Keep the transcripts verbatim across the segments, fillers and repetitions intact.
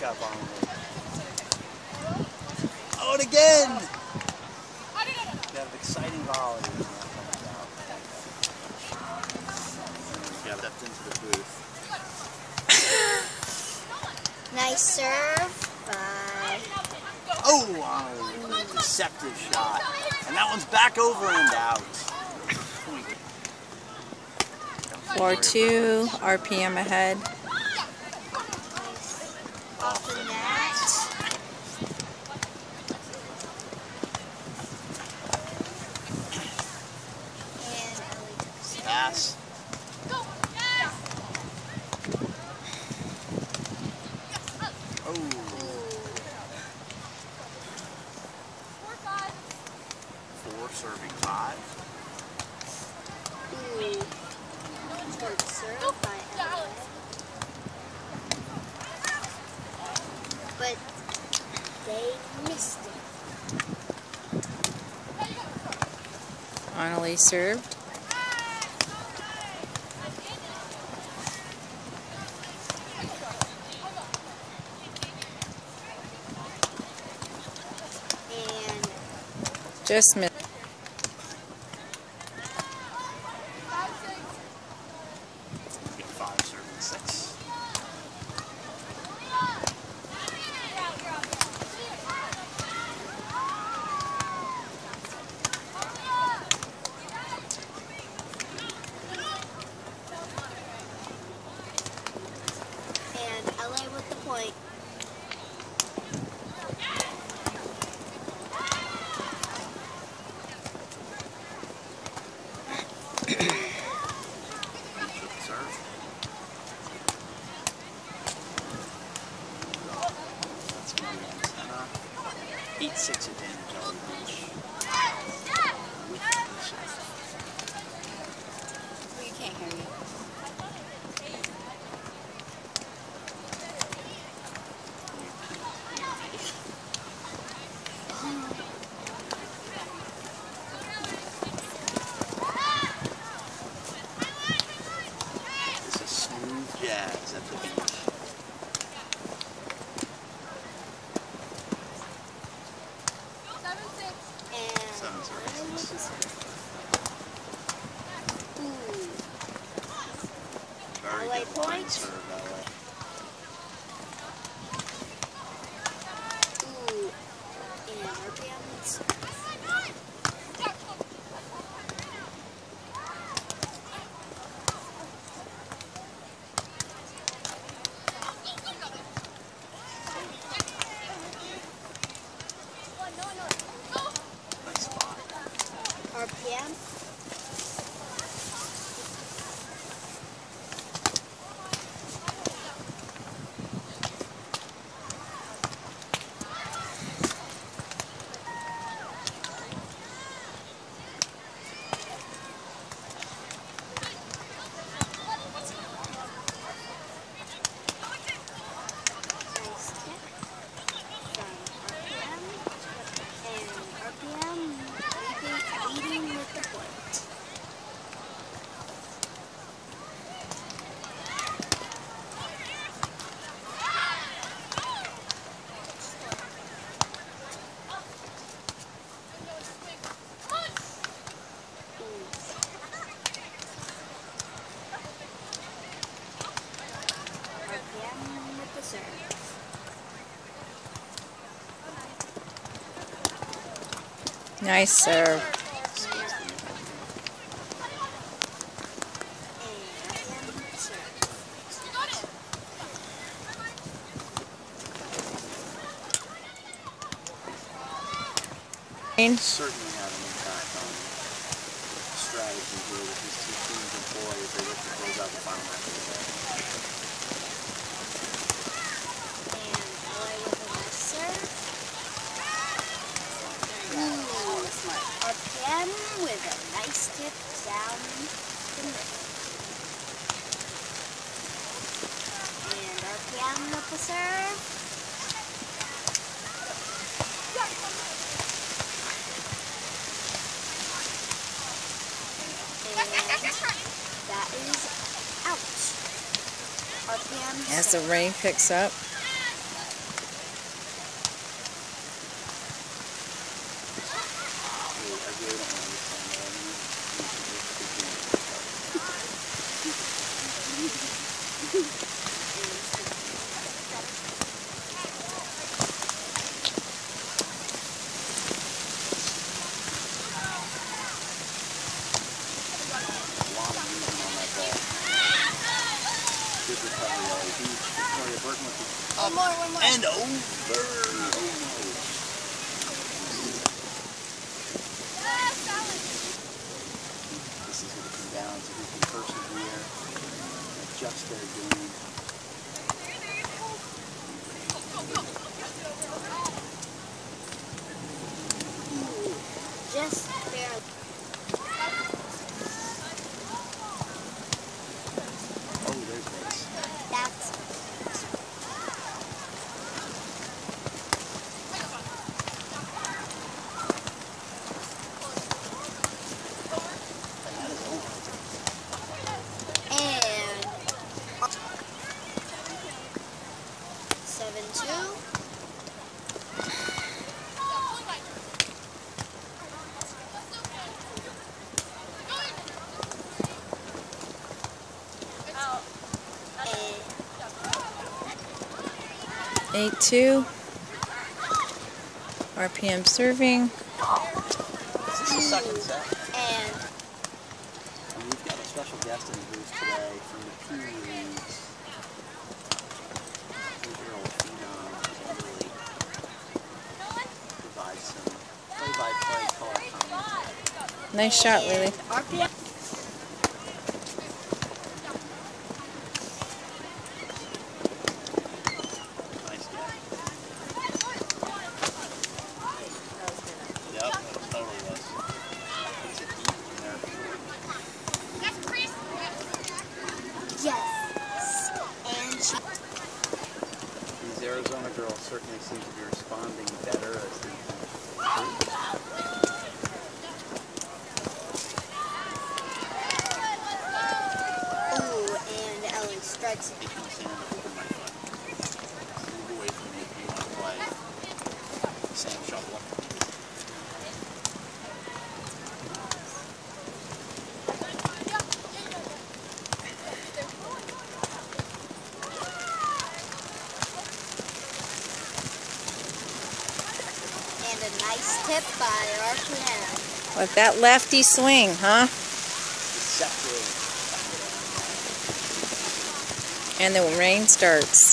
up on me. Oh, and again! You have exciting volley. You stepped into the booth. Nice serve by... Oh, wow. Deceptive shot. And that one's back over and out. four two, R P M ahead. Off the net. And Ellie took a pass. Oh. Four serving five. Ooh. Good serve by Ellie. But they missed it. Annalie served. And Just missed. Five serving six. and L A with the point. eight six advantage on the bench. We can't hear you. This is smooth jazz at the beach. Seven services. Ooh. Very L A good point. line serve, L A. Ooh. And R P M serve. Nice spot. R P M. Nice tip from R P M. And R P M leading, leading with the point. R P M with the serve. Nice serve. Certainly have an impact on strategy here with these two teams employ as they look to close out the final match of the day. And L A with a nice serve. Ooh, smart. R P M with a nice tip down the middle. And R P M with the serve. That is out. R P M. As the rain picks up. the beach. Tori Burton with the One more, one more. and over. Almost. This is going to come down to who can persevere and adjust their game. Just barely. Oh, there's this. That's And that is over. and seven two. eight two. R P M serving. This is the second set. And And we've got a special guest in the booth today from the P Leagues. Two-year-old phenom who really provides some play-by-play color commentary. Nice shot, Lily. R P M. Nice guy. Yep, totally was. It's a deep in there. Yes. And she. These Arizona girls certainly seem to be responding better as they improve. Ooh, and Ellie strikes it. Taking the sand over my foot. Move away from me if you want to play sand shovel. And a nice tip by R P M. With that lefty swing, huh? Deceptive. And the rain starts.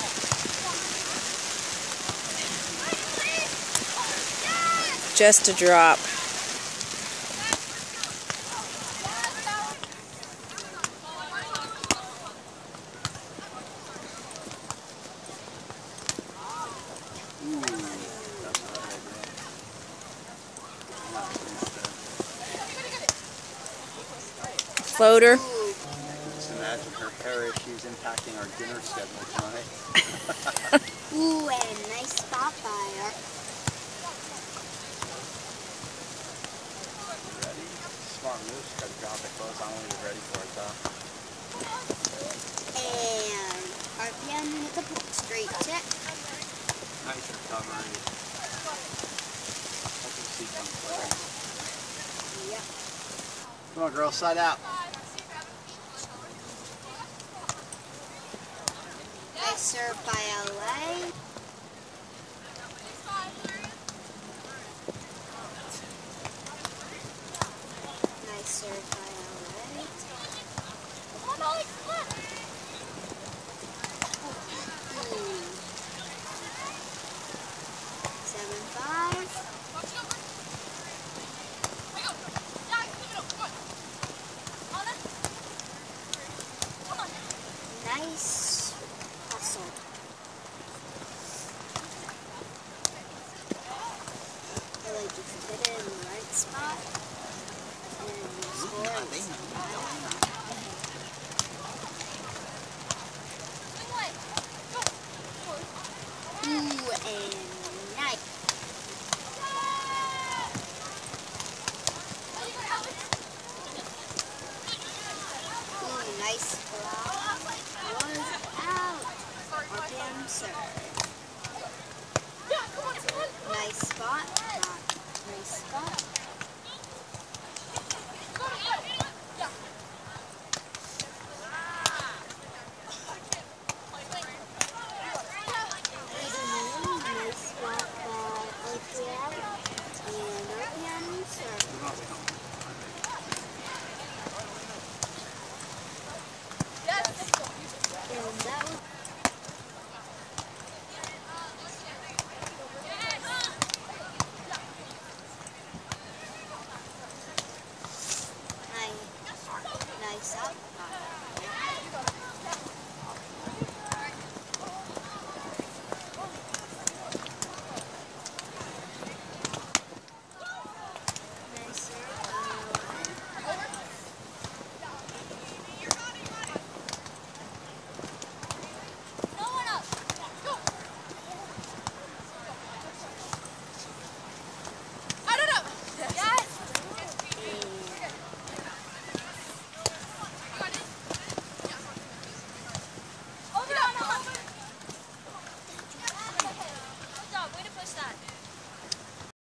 Just a drop. Ooh, that's not right there. Not finished there. Floater. Ooh, Just imagine her hair issues impacting our dinner schedule tonight. ooh, and nice spot by R. Ready? Smart move. Got to drop it close. I don't think you're ready for it though. And R P M with the straight tip. Nice recovery. Hope you see some play. Yep. Come on, girl. Side out. Nice serve by L A. Nice serve